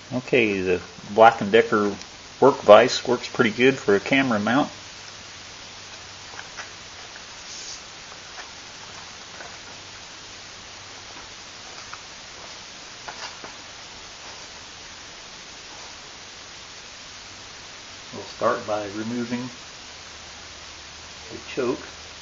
Okay, the Black & Decker work vise works pretty good for a camera mount. We'll start by removing the choke.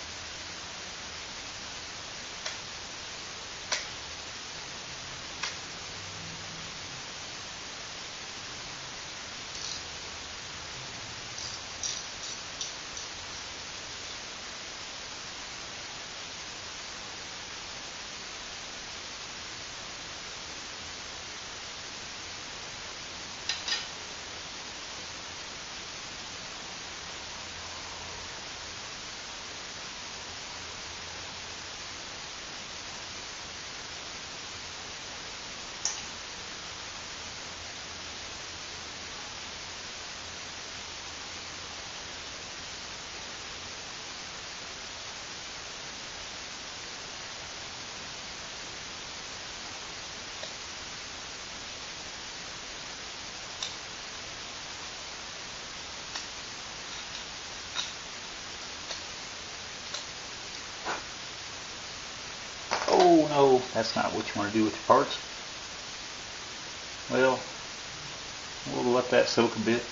Oh no, that's not what you want to do with your parts. Well, we'll let that soak a bit.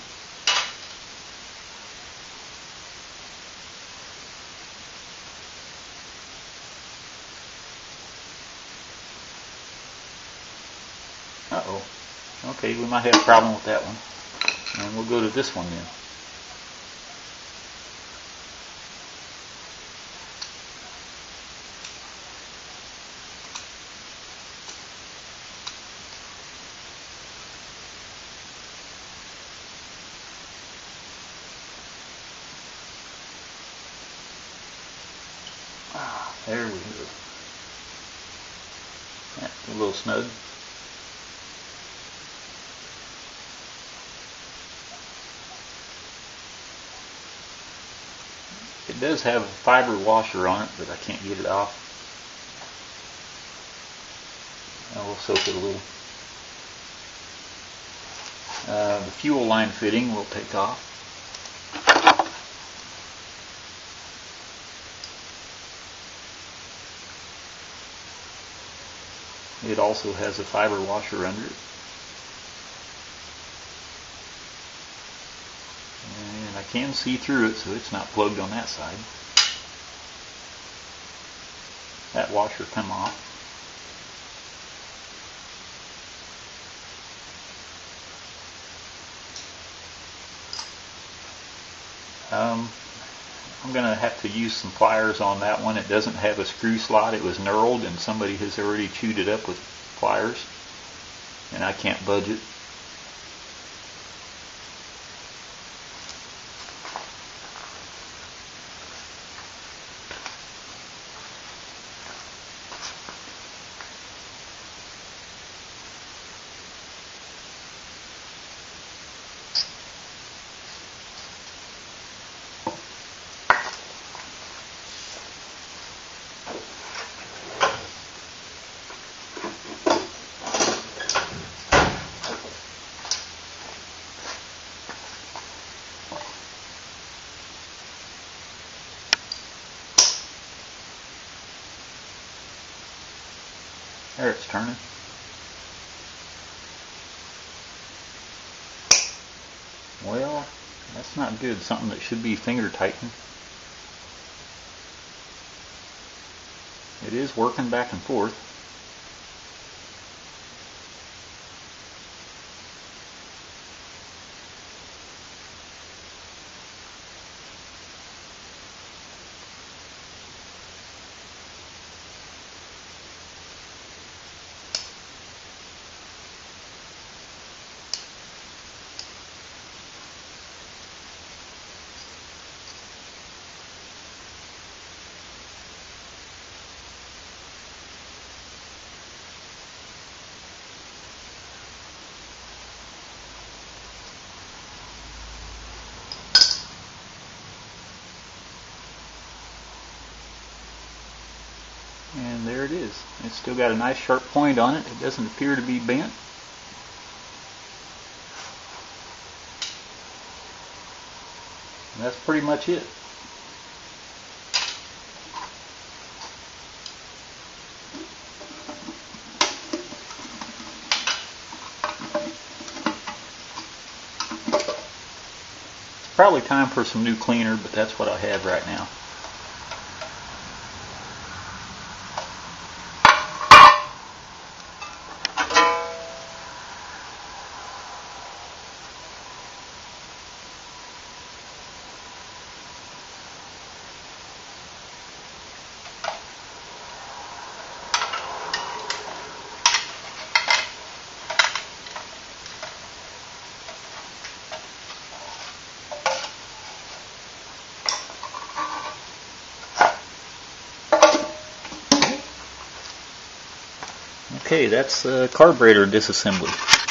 Uh-oh. Okay, we might have a problem with that one. And we'll go to this one then. There we go. That's a little snug. It does have a fiber washer on it, but I can't get it off. Now we'll soak it a little. The fuel line fitting we'll take off. It also has a fiber washer under it. And I can see through it, so it's not plugged on that side. That washer come off. I'm going to have to use some pliers on that one. It doesn't have a screw slot. It was knurled and somebody has already chewed it up with pliers, and I can't budge it. There, it's turning. Well, that's not good. Something that should be finger tightened. It is working back and forth. And there it is. It's still got a nice sharp point on it. It doesn't appear to be bent. And that's pretty much it. Probably time for some new cleaner, but that's what I have right now. Okay, that's carburetor disassembly.